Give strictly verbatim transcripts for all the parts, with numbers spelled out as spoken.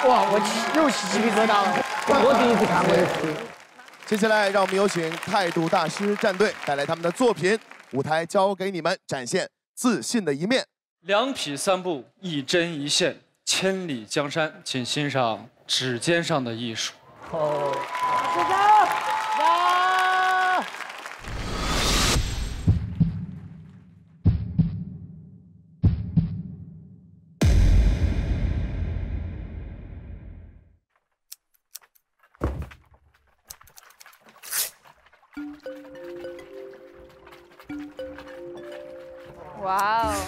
哇，我起又起鸡皮疙瘩了，我第一次看过这题。 接下来，让我们有请态度大师战队带来他们的作品，舞台交给你们，展现自信的一面。 两匹三步，一针一线，千里江山，请欣赏指尖上的艺术。 哦， 谢谢。 哇哦！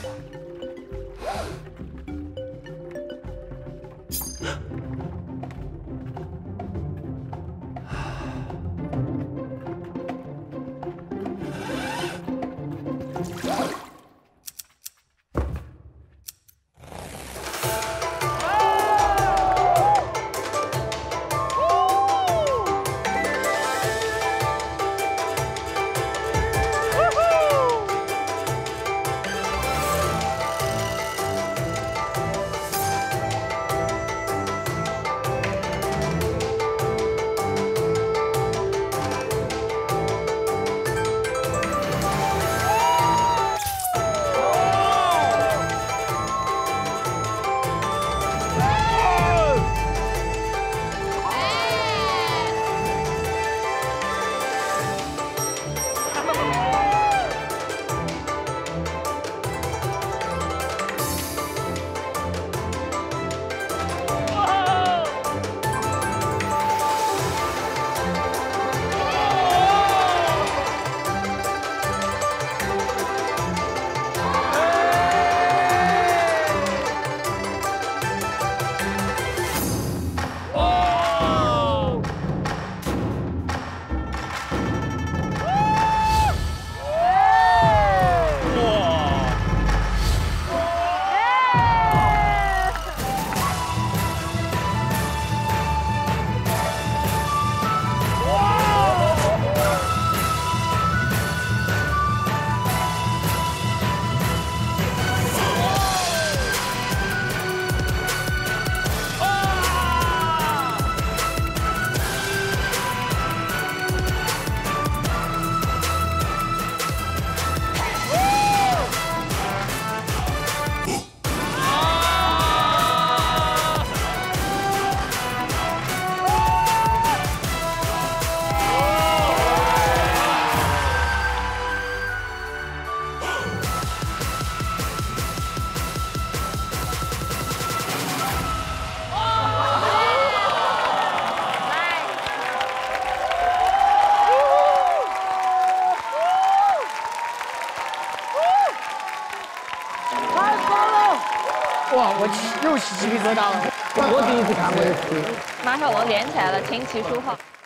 哇，我起又起鸡皮疙瘩了，我第一次看过这题。 马小龙连起来了，琴棋书画。